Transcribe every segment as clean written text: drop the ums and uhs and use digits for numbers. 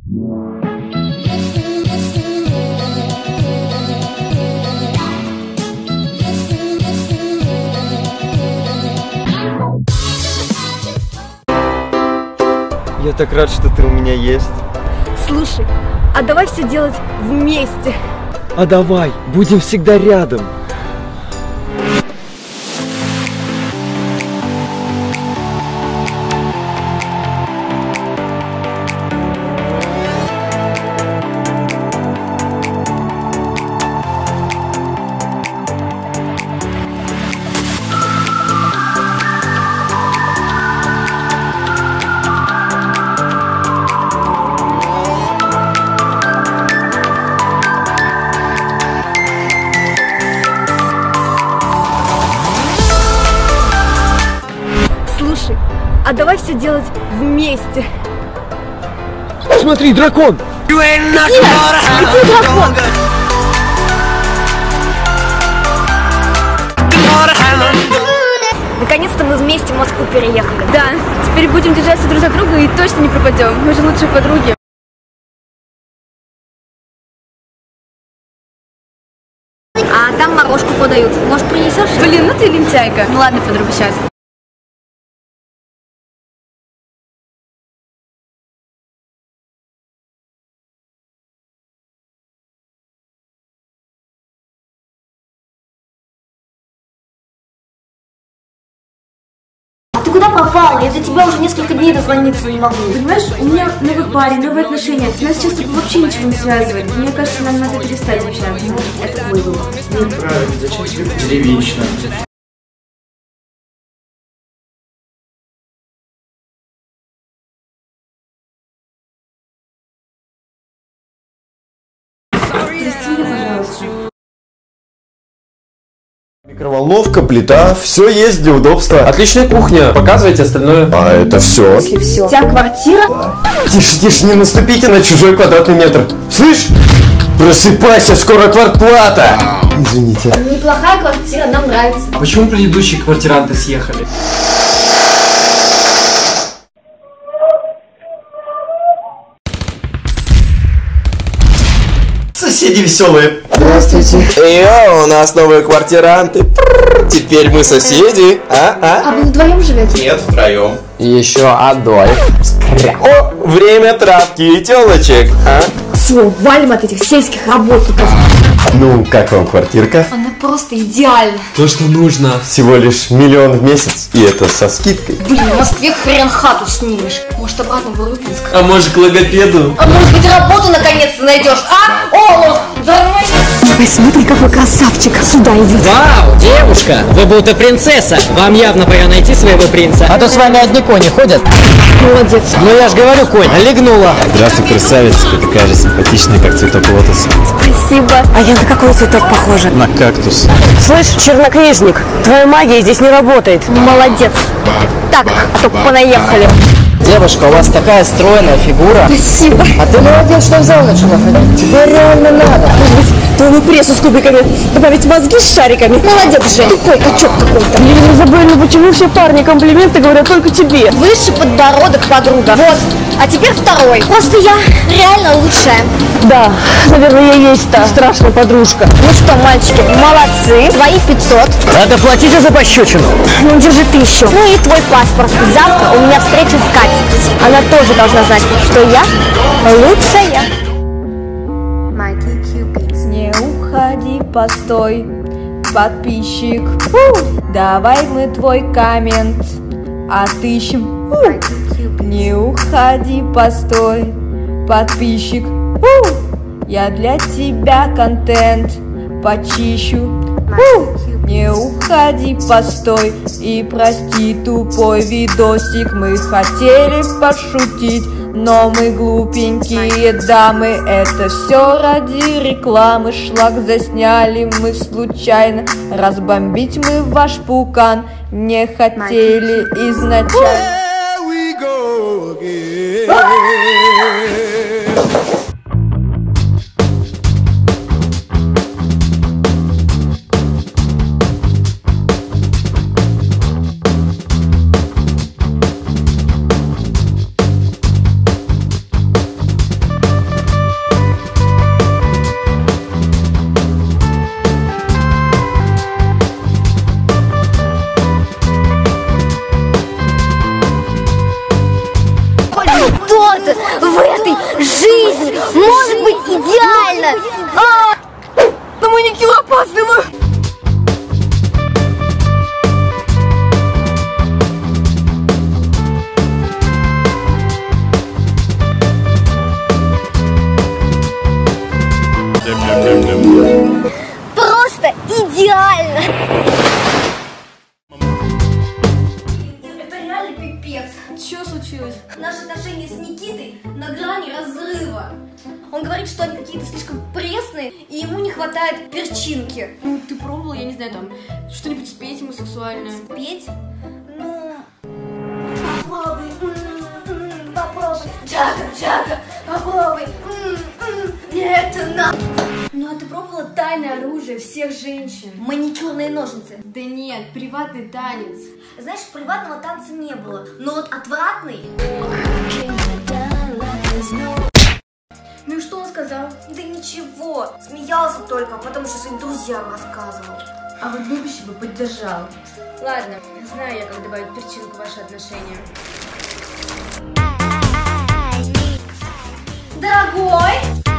Я так рад, что ты у меня есть. Слушай, а давай все делать вместе. А давай, будем всегда рядом. Слушай, а давай все делать вместе. Смотри, дракон! Где дракон? Наконец-то мы вместе в Москву переехали. Да, теперь будем держаться друг за друга и точно не пропадем. Мы же лучшие подруги. А там морожку подают. Может, принесешь? Блин, ну ты лентяйка. Ну ладно, подруга, сейчас. А ты куда пропал? Я за тебя уже несколько дней дозвониться не могу. Понимаешь, у меня новый парень, новые отношения. Нас сейчас с тобой вообще ничего не связывает. Мне кажется, нам надо перестать общаться. Может, это твой выбор. Неправильно, зачем тебе деревично? Прости меня, пожалуйста. Микроволновка, плита, все есть для удобства. Отличная кухня, показывайте остальное. А это все. Если все. Вся квартира? Тише, тише, не наступите на чужой квадратный метр. Слышь? Просыпайся, скоро квартплата. Извините. Неплохая квартира, нам нравится. А почему предыдущие квартиранты съехали? Соседи веселые. Здравствуйте. Йо, у нас новые квартиранты. Теперь мы соседи. А вы вдвоем живете? Нет, втроем. Еще Адольф. О, время травки и телочек. Все, валим от этих сельских работников. Ну, как вам квартирка? Она просто идеальна. То, что нужно. Всего лишь 1 000 000 в месяц. И это со скидкой. Блин, в Москве хрен хату снимешь. Может, обратно в Урюпинск? А может, к логопеду? А может быть, работу наконец-то найдешь, а? Олух, давай! Ой, смотри, какой красавчик сюда идет. Вау, девушка, вы будто принцесса. Вам явно пора найти своего принца. А то с вами одни кони ходят. Молодец. Ну я ж говорю, конь, легнула. Здравствуй, красавица. Ты такая же симпатичная, как цветок лотоса. Спасибо. А я на какой цветок похожа? На кактус. Слышь, чернокнижник, твоя магия здесь не работает. Молодец. Так, а то понаехали. Девушка, у вас такая стройная фигура. Спасибо. А ты молодец, что в зал начала ходить. Тебе реально надо. Может быть, твою прессу с кубиками добавить мозги с шариками? Молодец же. Тупой качок какой-то. Елена Изабеллина, почему все парни комплименты говорят только тебе? Выше подбородок, подруга. Вот. А теперь второй. Просто я реально лучшая. Да, наверное, я есть та страшная подружка. Ну что, мальчики, молодцы. Твои 500. Надо платить за пощечину. Ну, держи 1000. Ну и твой паспорт. Завтра у меня встреча с Катей. Она тоже должна знать, что я лучшая. Не уходи, постой, подписчик. Давай мы твой коммент отыщем. Не уходи, постой, подписчик. Я для тебя контент почищу. Не уходи, постой и прости тупой видосик. Мы хотели пошутить, но мы глупенькие дамы. Это все ради рекламы. Шлак засняли мы случайно. Разбомбить мы ваш пукан не хотели изначально. Жизнь может быть идеальна. На маникюр опаздываю. Просто идеально. Это реально пипец. Что случилось? Наши отношения с Никитой на грани разрыва. Он говорит, что они какие-то слишком пресные, и ему не хватает перчинки. Ну, ты пробовала, я не знаю, там, что-нибудь спеть ему сексуальное? Петь? Ну... Попробуй. Попробуй. Джага, попробуй. Это на... Ну, а ты пробовала тайное оружие всех женщин? Маникюрные ножницы. Да нет, приватный танец. Знаешь, приватного танца не было, но вот отвратный. Ну и что он сказал? Да ничего, смеялся только, а потом еще своим друзьям рассказывал. А вот любящий бы поддержал. Ладно, знаю я, как добавить перчинку в ваши отношения. Дорогой!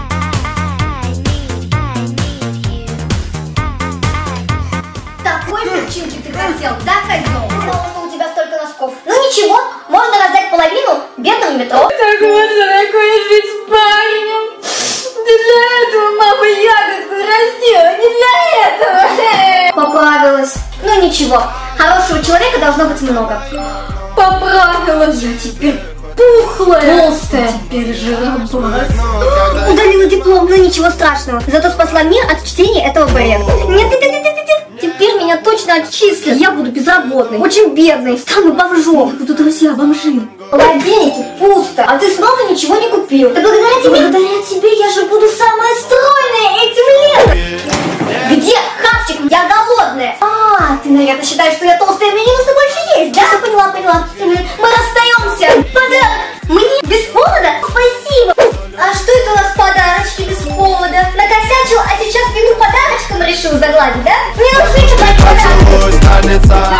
Такой перчинки ты хотел, да, козел? Думала, что у тебя столько носков. Ну ничего, можно раздать половину бедному метро. Так вот же такое жить с парнем. Ты для этого мама ягодку растила, не для этого. Поправилась. Ну ничего, хорошего человека должно быть много. Поправилась. Я теперь пухлая. Толстая. Теперь жиробас. Удалила диплом, но ничего страшного. Зато спасла мир от чтения этого бреда. Нет. Теперь меня точно отчислят. Я буду безработной, очень бедной, стану бомжом. Будут друзья бомжи. В холодильнике пусто, а ты снова ничего не купил. Да благодаря тебе я же буду самая стройная этим летом. Где хавчик? Я голодная. Ты, наверное, считаешь, что я толстая, мне не нужно больше есть, да? Поняла. Мы расстаемся. Подарок мне без повода? Спасибо. А что это у нас подарочки без повода? Накосячил, а сейчас вину подарочком решил загладить, да? Не нужны тебе подарки.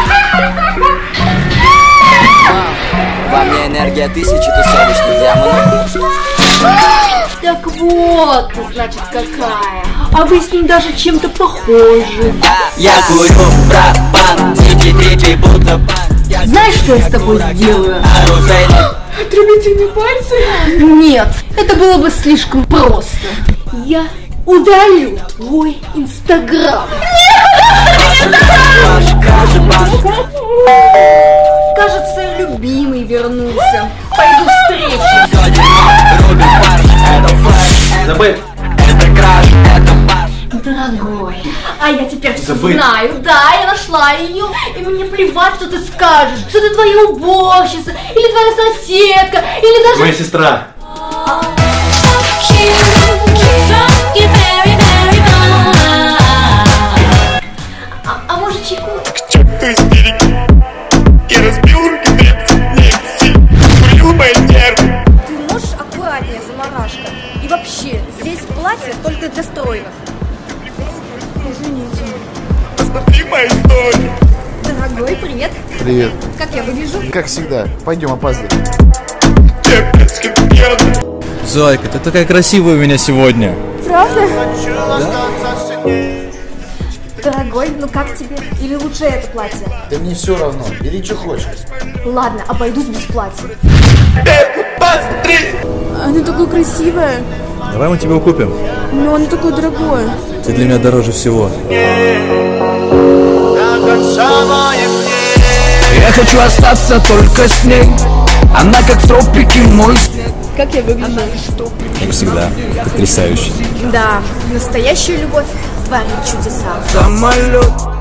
Во мне энергия тысячи тусовочных демонов. Так вот, значит, какая. А вы с ним даже чем-то похожи. Я курю пропан, типи будто пан. Знаешь, что я с тобой сделаю? Отрубите мне пальцы? Нет, это было бы слишком просто. Я удалю твой Инстаграм. Кажется, любимый вернулся. Пойду встречу. Забыть. Дорогой, а я теперь все знаю, да, я нашла ее, и мне плевать, что ты скажешь, что ты твоя уборщица, или твоя соседка, или даже... Моя сестра. А может чайку? Ты сбереги. Я разбил руки дребси, курил мои нервы. Ты можешь аккуратнее, заморашка? И вообще, здесь платье только для стройных. Извините. Посмотри мою историю. Дорогой, привет. Привет. Как я выгляжу? Как всегда. Пойдем, опаздываем. Капец, как пьяный. Зайка, ты такая красивая у меня сегодня. Правда? Дорогой, ну как тебе? Или лучше это платье? Да мне все равно. Бери, что хочешь. Ладно, обойдусь без платья. Посмотри. Она такая красивая, Давай мы тебе купим. но она такое дорогое. Ты для меня дороже всего. Я хочу остаться только с ней. Она как в тропике мой. Как я выгляжу? Как всегда. Потрясающе. Да, настоящая любовь творит чудеса. Самолет